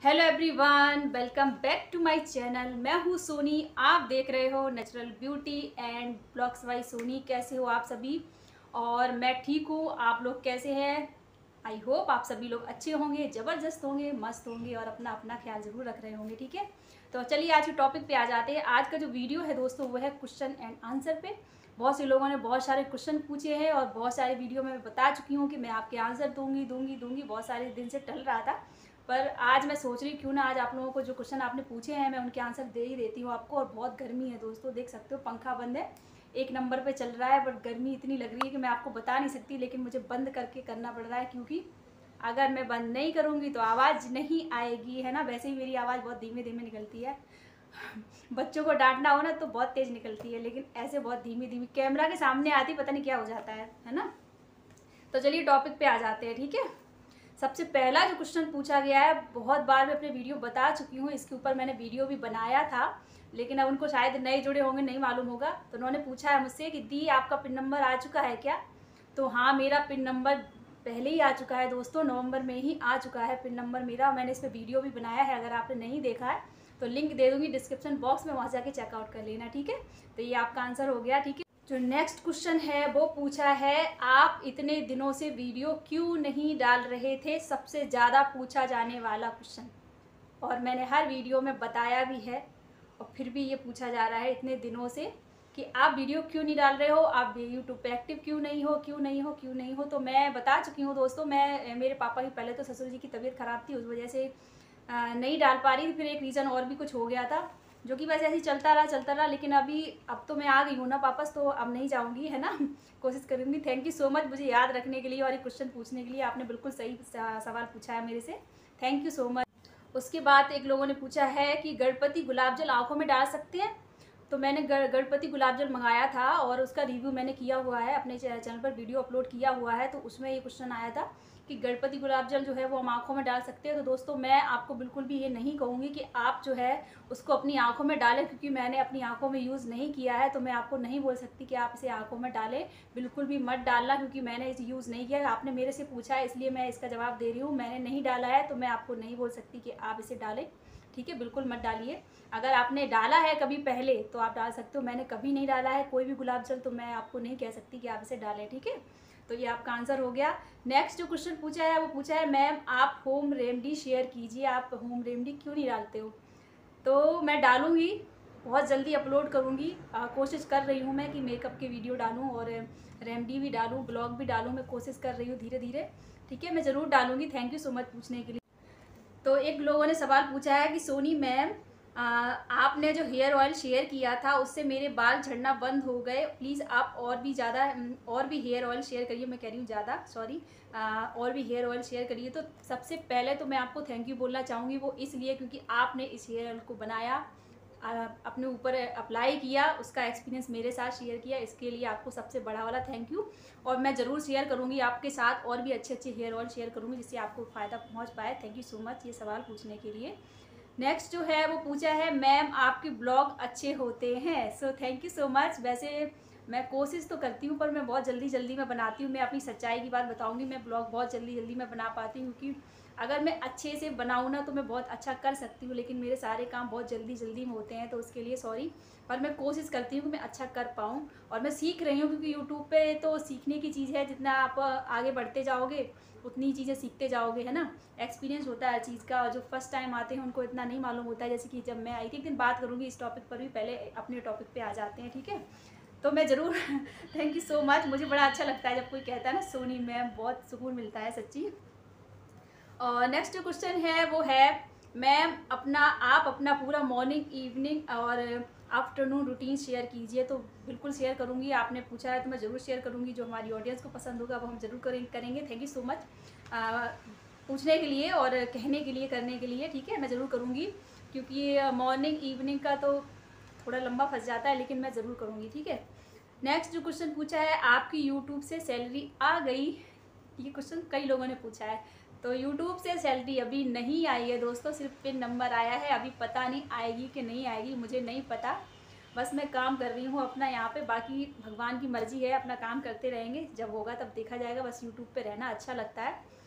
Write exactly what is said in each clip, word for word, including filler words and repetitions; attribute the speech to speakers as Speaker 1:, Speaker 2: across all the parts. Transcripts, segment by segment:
Speaker 1: Hello everyone, welcome back to my channel. मैं हूँ सोनी, आप देख रहे हो natural beauty and blogs by Soni. कैसे हो आप सभी? और मैं ठीक हूँ, आप लोग कैसे हैं? आई होप आप सभी लोग अच्छे होंगे, ज़बरदस्त होंगे, मस्त होंगे और अपना अपना ख्याल ज़रूर रख रहे होंगे। ठीक है, तो चलिए आज के टॉपिक पे आ जाते हैं। आज का जो वीडियो है दोस्तों वो है क्वेश्चन एंड आंसर पे। बहुत से लोगों ने बहुत सारे क्वेश्चन पूछे हैं और बहुत सारे वीडियो में मैं बता चुकी हूँ कि मैं आपके आंसर दूंगी दूंगी दूंगी बहुत सारे दिन से टल रहा था, पर आज मैं सोच रही क्यों ना आज आप लोगों को जो क्वेश्चन आपने पूछे हैं मैं उनके आंसर दे ही देती हूँ आपको। और बहुत गर्मी है दोस्तों, देख सकते हो पंखा बंद है, एक नंबर पे चल रहा है, बट गर्मी इतनी लग रही है कि मैं आपको बता नहीं सकती, लेकिन मुझे बंद करके करना पड़ रहा है क्योंकि अगर मैं बंद नहीं करूँगी तो आवाज़ नहीं आएगी, है ना। वैसे ही मेरी आवाज़ बहुत धीमे धीमे निकलती है बच्चों को डांटना हो ना तो बहुत तेज़ निकलती है, लेकिन ऐसे बहुत धीमी धीमी कैमरा के सामने आती पता नहीं क्या हो जाता है है ना। तो चलिए टॉपिक पे आ जाते हैं। ठीक है, सबसे पहला जो क्वेश्चन पूछा गया है, बहुत बार मैं अपने वीडियो बता चुकी हूँ, इसके ऊपर मैंने वीडियो भी बनाया था, लेकिन अब उनको शायद नए जुड़े होंगे, नहीं मालूम होगा। तो उन्होंने पूछा है मुझसे कि दी आपका पिन नंबर आ चुका है क्या? तो हाँ, मेरा पिन नंबर पहले ही आ चुका है दोस्तों, नवंबर में ही आ चुका है पिन नंबर मेरा। मैंने इस पर वीडियो भी बनाया है, अगर आपने नहीं देखा है तो लिंक दे दूँगी डिस्क्रिप्शन बॉक्स में, वहाँ जाके चेकआउट कर लेना। ठीक है, तो ये आपका आंसर हो गया। ठीक है, जो नेक्स्ट क्वेश्चन है वो पूछा है आप इतने दिनों से वीडियो क्यों नहीं डाल रहे थे, सबसे ज़्यादा पूछा जाने वाला क्वेश्चन। और मैंने हर वीडियो में बताया भी है और फिर भी ये पूछा जा रहा है इतने दिनों से कि आप वीडियो क्यों नहीं डाल रहे हो, आप यूट्यूब पे एक्टिव क्यों नहीं हो, क्यों नहीं हो, क्यों नहीं हो। तो मैं बता चुकी हूँ दोस्तों, मैं मेरे पापा की पहले तो ससुर जी की तबीयत ख़राब थी, उस वजह से नहीं डाल पा रही थी। फिर एक रीज़न और भी कुछ हो गया था जो कि वैसे ऐसे ही चलता रहा चलता रहा लेकिन अभी अब तो मैं आ गई हूँ ना वापस, तो अब नहीं जाऊँगी, है ना कोशिश करूँगी। थैंक यू सो मच मुझे याद रखने के लिए और ये क्वेश्चन पूछने के लिए, आपने बिल्कुल सही सवाल पूछा है मेरे से, थैंक यू सो मच। उसके बाद एक लोगों ने पूछा है कि गणपति गुलाब जल आँखों में डाल सकते हैं। तो मैंने गणपति गुलाब जल मंगाया था और उसका रिव्यू मैंने किया हुआ है, अपने चैनल पर वीडियो अपलोड किया हुआ है, तो उसमें ये क्वेश्चन आया था कि गणपति गुलाब जल जो है वो हम आँखों में डाल सकते हैं। तो दोस्तों मैं आपको बिल्कुल भी ये नहीं कहूँगी कि आप जो है उसको अपनी आँखों में डालें, क्योंकि मैंने अपनी आँखों में यूज़ नहीं किया है, तो मैं आपको नहीं बोल सकती कि आप इसे आँखों में डालें। बिल्कुल भी मत डालना, क्योंकि मैंने इसे यूज़ नहीं किया। आपने मेरे से पूछा है इसलिए मैं इसका जवाब दे रही हूँ, मैंने नहीं डाला है तो मैं आपको नहीं बोल सकती कि आप इसे डालें। ठीक है, बिल्कुल मत डालिए। अगर आपने डाला है कभी पहले तो आप डाल सकते हो, मैंने कभी नहीं डाला है कोई भी गुलाब जल, तो मैं आपको नहीं कह सकती कि आप इसे डालें। ठीक है, तो ये आपका आंसर हो गया। नेक्स्ट जो क्वेश्चन पूछा है वो पूछा है मैम आप होम रेमेडी शेयर कीजिए, आप होम रेमेडी क्यों नहीं डालते हो। तो मैं डालूँगी, बहुत जल्दी अपलोड करूँगी, कोशिश कर रही हूँ मैं कि मेकअप के वीडियो डालूँ और रेमेडी भी डालूँ, ब्लॉग भी डालूँ, मैं कोशिश कर रही हूँ धीरे धीरे। ठीक है, मैं ज़रूर डालूँगी। थैंक यू सो मच पूछने के लिए। तो एक लोगों ने सवाल पूछा है कि सोनी मैम आपने जो हेयर ऑयल शेयर किया था उससे मेरे बाल झड़ना बंद हो गए, प्लीज़ आप और भी ज़्यादा और भी हेयर ऑयल शेयर करिए। मैं कह रही हूँ ज़्यादा, सॉरी, और भी हेयर ऑयल शेयर करिए। तो सबसे पहले तो मैं आपको थैंक यू बोलना चाहूँगी, वो इसलिए क्योंकि आपने इस हेयर ऑयल को बनाया, अपने ऊपर अप्लाई किया, उसका एक्सपीरियंस मेरे साथ शेयर किया, इसके लिए आपको सबसे बड़ा वाला थैंक यू। और मैं ज़रूर शेयर करूँगी आपके साथ और भी अच्छे अच्छे हेयर ऑयल शेयर करूँगी जिससे आपको फ़ायदा पहुँच पाए। थैंक यू सो मच ये सवाल पूछने के लिए। नेक्स्ट जो है वो पूछा है मैम आपके ब्लॉग अच्छे होते हैं। So thank you so much. वैसे मैं कोशिश तो करती हूँ पर मैं बहुत जल्दी जल्दी मैं बनाती हूँ, मैं अपनी सच्चाई की बात बताऊँगी, मैं ब्लॉग बहुत जल्दी जल्दी मैं बना पाती हूँ, क्योंकि अगर मैं अच्छे से बनाऊँ ना तो मैं बहुत अच्छा कर सकती हूँ, लेकिन मेरे सारे काम बहुत जल्दी जल्दी में होते हैं, तो उसके लिए सॉरी। पर मैं कोशिश करती हूँ कि मैं अच्छा कर पाऊँ और मैं सीख रही हूँ, क्योंकि यूट्यूब पे तो सीखने की चीज़ है, जितना आप आगे बढ़ते जाओगे उतनी ही चीज़ें सीखते जाओगे, है ना। एक्सपीरियंस होता है हर चीज़ का, और जो फर्स्ट टाइम आते हैं उनको इतना नहीं मालूम होता है। जैसे कि जब मैं आई थी, एक दिन बात करूँगी इस टॉपिक पर भी, पहले अपने टॉपिक पे आ जाते हैं। ठीक है, तो मैं ज़रूर थैंक यू सो मच। मुझे बड़ा अच्छा लगता है जब कोई कहता है ना सोनी मैम, बहुत सुकून मिलता है सच्ची। और नेक्स्ट जो क्वेश्चन है वो है मैम अपना आप अपना पूरा मॉर्निंग इवनिंग और आफ्टरनून रूटीन शेयर कीजिए। तो बिल्कुल शेयर करूँगी, आपने पूछा है तो मैं ज़रूर शेयर करूँगी, जो हमारी ऑडियंस को पसंद होगा वो हम ज़रूर करेंगे। थैंक यू सो मच पूछने के लिए और कहने के लिए, करने के लिए। ठीक है, मैं ज़रूर करूँगी, क्योंकि मॉर्निंग इवनिंग का तो थोड़ा लंबा फंस जाता है, लेकिन मैं ज़रूर करूँगी। ठीक है, नेक्स्ट जो क्वेश्चन पूछा है आपकी यूट्यूब से सैलरी आ गई, ये क्वेश्चन कई लोगों ने पूछा है। तो यूट्यूब से सैलरी अभी नहीं आई है दोस्तों, सिर्फ पिन नंबर आया है, अभी पता नहीं आएगी कि नहीं आएगी, मुझे नहीं पता। बस मैं काम कर रही हूँ अपना यहाँ पे, बाकी भगवान की मर्जी है, अपना काम करते रहेंगे, जब होगा तब देखा जाएगा। बस यूट्यूब पे रहना अच्छा लगता है,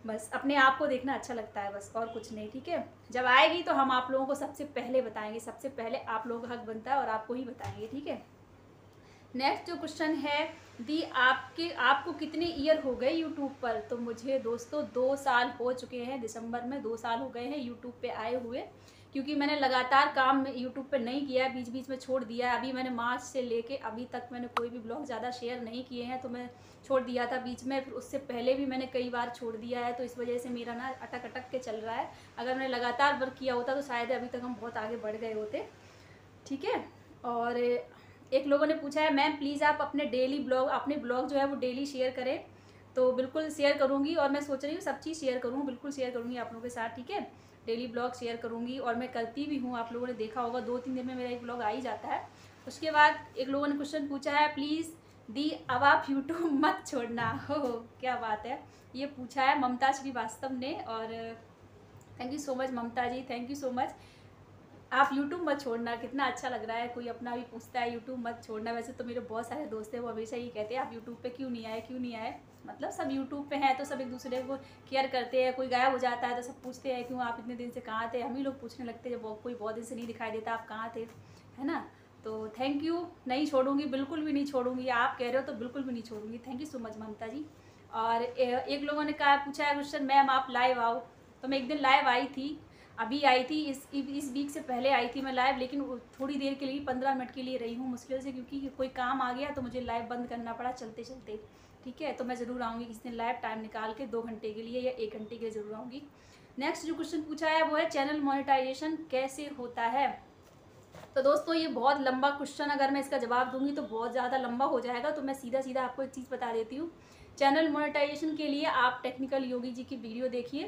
Speaker 1: बस अपने आप को देखना अच्छा लगता है, बस और कुछ नहीं, ठीक है। जब आएगी तो हम आप लोगों को सबसे पहले बताएंगे, सबसे पहले आप लोगों का हक बनता है और आपको ही बताएंगे, ठीक है। नेक्स्ट जो क्वेश्चन है, दी आपके आपको कितने ईयर हो गए यूट्यूब पर? तो मुझे दोस्तों दो साल हो चुके हैं, दिसंबर में दो साल हो गए हैं यूट्यूब पे आए हुए, क्योंकि मैंने लगातार काम यूट्यूब पे नहीं किया है, बीच बीच में छोड़ दिया है। अभी मैंने मार्च से लेके अभी तक मैंने कोई भी ब्लॉग ज़्यादा शेयर नहीं किए हैं, तो मैं छोड़ दिया था बीच में, फिर उससे पहले भी मैंने कई बार छोड़ दिया है, तो इस वजह से मेरा ना अटक अटक के चल रहा है। अगर मैंने लगातार वर्क किया होता तो शायद अभी तक हम बहुत आगे बढ़ गए होते, ठीक है। और एक लोगों ने पूछा है, मैम प्लीज़ आप अपने डेली ब्लॉग अपने ब्लॉग जो है वो डेली शेयर करें। तो बिल्कुल शेयर करूँगी, और मैं सोच रही हूँ सब चीज़ शेयर करूँ, बिल्कुल शेयर करूँगी आप लोगों के साथ, ठीक है। डेली ब्लॉग शेयर करूँगी, और मैं करती भी हूँ, आप लोगों ने देखा होगा दो तीन दिन में मेरा एक ब्लॉग आ ही जाता है। उसके बाद एक लोगों ने क्वेश्चन पूछा है, प्लीज़ दी अब आप यूट्यूब मत छोड़ना। हो क्या बात है, ये पूछा है ममता श्रीवास्तव ने, और thank you so much Mamta ji, thank you so much. आप यूट्यूब मत छोड़ना, कितना अच्छा लग रहा है, कोई अपना भी पूछता है यूट्यूब मत छोड़ना। वैसे तो मेरे बहुत सारे दोस्त हैं, वो हमेशा ही कहते हैं आप यूट्यूब पे क्यों नहीं आए, क्यों नहीं आए। मतलब सब यूट्यूब पे हैं तो सब एक दूसरे को केयर करते हैं, कोई गायब हो जाता है तो सब पूछते हैं क्यों आप इतने दिन से कहाँ थे। हम ही लोग पूछने लगते हैं जब कोई बहुत दिन से नहीं दिखाई देता आप कहाँ थे, है ना। तो थैंक यू, नहीं छोड़ूंगी, बिल्कुल भी नहीं छोड़ूंगी। आप कह रहे हो तो बिल्कुल भी नहीं छोड़ूंगी, thank you so much Mamta ji. और एक लोगों ने कहा पूछा है क्वेश्चन, मैम आप लाइव आओ। तो मैं एक दिन लाइव आई थी, अभी आई थी, इस इस वीक से पहले आई थी मैं लाइव, लेकिन थोड़ी देर के लिए, पंद्रह मिनट के लिए रही हूँ मुश्किल से, क्योंकि कोई काम आ गया तो मुझे लाइव बंद करना पड़ा चलते चलते, ठीक है। तो मैं ज़रूर आऊँगी किसी दिन लाइव टाइम निकाल के, दो घंटे के लिए या एक घंटे के लिए ज़रूर आऊँगी। नेक्स्ट जो क्वेश्चन पूछा है वो है, चैनल मोनेटाइजेशन कैसे होता है? तो दोस्तों ये बहुत लंबा क्वेश्चन, अगर मैं इसका जवाब दूंगी तो बहुत ज़्यादा लंबा हो जाएगा, तो मैं सीधा सीधा आपको एक चीज़ बता देती हूँ। चैनल मोनेटाइजेशन के लिए आप टेक्निकल योगी जी की वीडियो देखिए,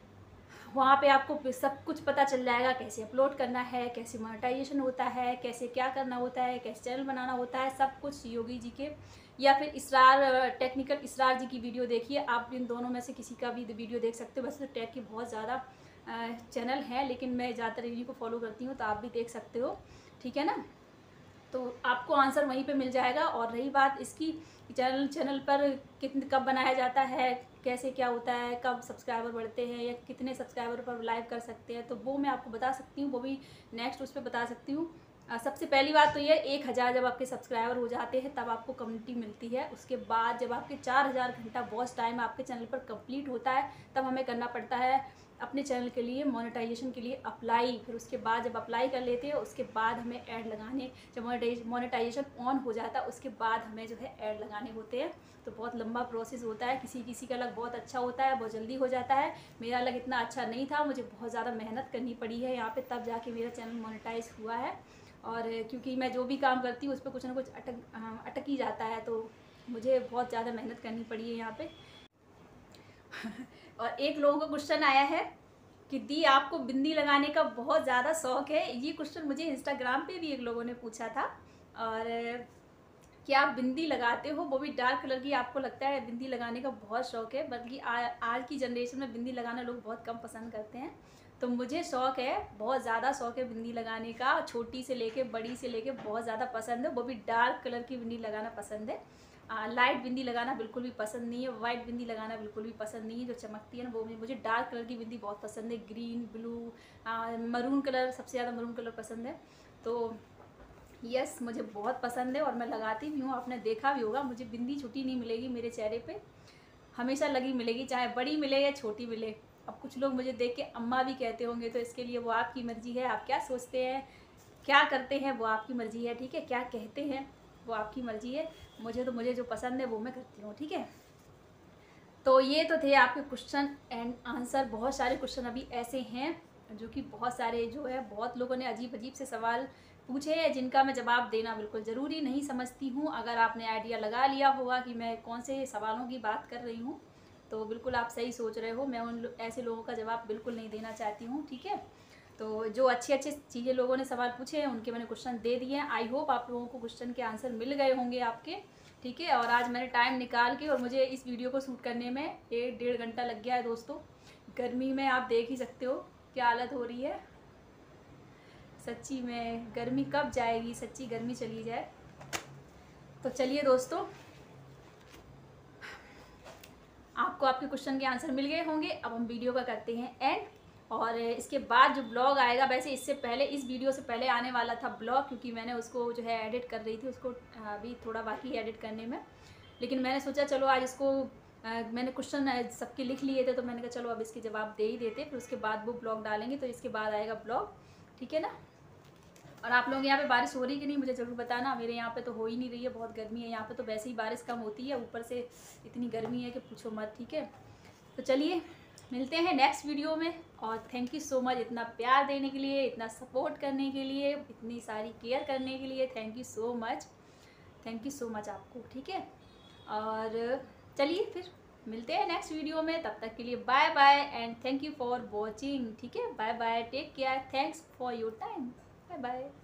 Speaker 1: वहाँ पे आपको सब कुछ पता चल जाएगा, कैसे अपलोड करना है, कैसे मोनेटाइजेशन होता है, कैसे क्या करना होता है, कैसे चैनल बनाना होता है, सब कुछ योगी जी के, या फिर इसरार टेक्निकल इसरार जी की वीडियो देखिए। आप इन दोनों में से किसी का भी वीडियो देख सकते हो। वैसे तो टेक की बहुत ज़्यादा चैनल है, लेकिन मैं ज़्यादातर इन्हीं को फॉलो करती हूँ, तो आप भी देख सकते हो, ठीक है ना। तो आपको आंसर वहीं पे मिल जाएगा। और रही बात इसकी, चैनल चैनल पर कितने कब बनाया जाता है, कैसे क्या होता है, कब सब्सक्राइबर बढ़ते हैं, या कितने सब्सक्राइबर पर लाइव कर सकते हैं, तो वो मैं आपको बता सकती हूँ, वो भी नेक्स्ट उस पर बता सकती हूँ। सबसे पहली बात तो ये, एक हज़ार जब आपके सब्सक्राइबर हो जाते हैं तब आपको कम्युनिटी मिलती है। उसके बाद जब आपके चार हज़ार घंटा वॉच टाइम आपके चैनल पर कंप्लीट होता है, तब हमें करना पड़ता है अपने चैनल के लिए मोनेटाइजेशन के लिए अप्लाई। फिर उसके बाद जब अप्लाई कर लेते हैं उसके बाद हमें ऐड लगाने, जब मोनेटाइजेशन ऑन हो जाता है उसके बाद हमें जो है ऐड लगाने होते हैं। तो बहुत लंबा प्रोसेस होता है, किसी किसी का लग बहुत अच्छा होता है, बहुत जल्दी हो जाता है। मेरा लग इतना अच्छा नहीं था, मुझे बहुत ज़्यादा मेहनत करनी पड़ी है यहाँ पे, तब जाके मेरा चैनल मोनेटाइज हुआ है। और क्योंकि मैं जो भी काम करती हूँ उस पर कुछ ना कुछ अटक अटक ही जाता है, तो मुझे बहुत ज़्यादा मेहनत करनी पड़ी है यहाँ पे। और एक लोगों का क्वेश्चन आया है कि दी आपको बिंदी लगाने का बहुत ज़्यादा शौक है। ये क्वेश्चन मुझे इंस्टाग्राम पे भी एक लोगों ने पूछा था, और क्या आप बिंदी लगाते हो, वो भी डार्क कलर की। आपको लगता है बिंदी लगाने का बहुत शौक है, बल्कि आज की जनरेशन में बिंदी लगाना लोग बहुत कम पसंद करते हैं। तो मुझे शौक है, बहुत ज़्यादा शौक है बिंदी लगाने का, छोटी से लेके बड़ी से लेके बहुत ज़्यादा पसंद है। वो भी डार्क कलर की बिंदी लगाना पसंद है, आ, लाइट बिंदी लगाना बिल्कुल भी पसंद नहीं है, वाइट बिंदी लगाना बिल्कुल भी पसंद नहीं है जो चमकती है ना, वो मुझे डार्क कलर की बिंदी बहुत पसंद है। ग्रीन, ब्लू, मरून कलर, सबसे ज़्यादा मरून कलर पसंद है। तो यस, मुझे बहुत पसंद है और मैं लगाती भी हूँ। आपने देखा भी होगा, मुझे बिंदी छुट्टी नहीं मिलेगी मेरे चेहरे पे, हमेशा लगी मिलेगी, चाहे बड़ी मिले या छोटी मिले। अब कुछ लोग मुझे देख के अम्मा भी कहते होंगे, तो इसके लिए वो आपकी मर्ज़ी है, आप क्या सोचते हैं, क्या करते हैं, वो आपकी मर्ज़ी है, ठीक है। क्या कहते हैं वो आपकी मर्ज़ी है, मुझे तो मुझे जो पसंद है वो मैं करती हूँ, ठीक है। तो ये तो थे आपके क्वेश्चन एंड आंसर। बहुत सारे क्वेश्चन अभी ऐसे हैं जो कि बहुत सारे जो है, बहुत लोगों ने अजीब अजीब से सवाल पूछे हैं जिनका मैं जवाब देना बिल्कुल ज़रूरी नहीं समझती हूँ। अगर आपने आइडिया लगा लिया होगा कि मैं कौन से सवालों की बात कर रही हूँ, तो बिल्कुल आप सही सोच रहे हो। मैं उन लो, ऐसे लोगों का जवाब बिल्कुल नहीं देना चाहती हूँ, ठीक है। तो जो अच्छे अच्छे चीज़ें लोगों ने सवाल पूछे हैं उनके मैंने क्वेश्चन दे दिए हैं। आई होप आप लोगों को क्वेश्चन के आंसर मिल गए होंगे आपके, ठीक है। और आज मैंने टाइम निकाल के, और मुझे इस वीडियो को शूट करने में एक डेढ़ घंटा लग गया है दोस्तों। गर्मी में आप देख ही सकते हो क्या हालत हो रही है, सच्ची में गर्मी कब जाएगी, सच्ची गर्मी चली जाए। तो चलिए दोस्तों, आपको आपके क्वेश्चन के आंसर मिल गए होंगे। अब हम वीडियो का करते हैं एंड, और इसके बाद जो ब्लॉग आएगा, वैसे इससे पहले, इस वीडियो से पहले आने वाला था ब्लॉग, क्योंकि मैंने उसको जो है एडिट कर रही थी, उसको अभी थोड़ा बाकी है एडिट करने में, लेकिन मैंने सोचा चलो आज इसको आ, मैंने क्वेश्चन सबके लिख लिए थे, तो मैंने कहा चलो अब इसके जवाब दे ही देते, फिर उसके बाद वो ब्लॉग डालेंगे, तो इसके बाद आएगा ब्लॉग, ठीक है ना। और आप लोग यहाँ पे बारिश हो रही कि नहीं मुझे ज़रूर बताना। मेरे यहाँ पे तो हो ही नहीं रही है, बहुत गर्मी है यहाँ पे, तो वैसे ही बारिश कम होती है, ऊपर से इतनी गर्मी है कि पूछो मत, ठीक है। तो चलिए मिलते हैं नेक्स्ट वीडियो में, और थैंक यू सो मच इतना प्यार देने के लिए, इतना सपोर्ट करने के लिए, इतनी सारी केयर करने के लिए, thank you so much, thank you so much आपको, ठीक है। और चलिए फिर मिलते हैं नेक्स्ट वीडियो में, तब तक के लिए bye bye and thank you for watching, ठीक है। Bye bye, take care, thanks for your time, bye bye.